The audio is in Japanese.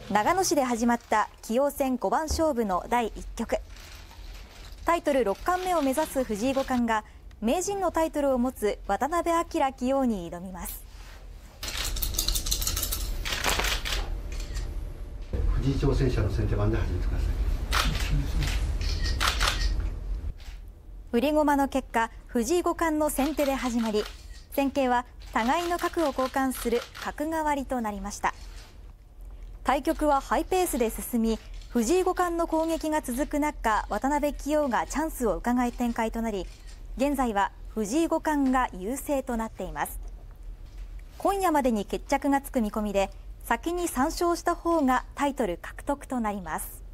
長野市で始まった棋王戦五番勝負の第1局。タイトル6冠目を目指す藤井五冠が名人のタイトルを持つ渡辺明棋王に挑みます。 藤井挑戦者の先手番で始めてください。 振り駒の結果、藤井五冠の先手で始まり、戦型は互いの角を交換する角換わりとなりました。対局はハイペースで進み、藤井五冠の攻撃が続く中、渡辺棋王がチャンスを伺い展開となり、現在は藤井五冠が優勢となっています。今夜までに決着がつく見込みで、先に3勝した方がタイトル獲得となります。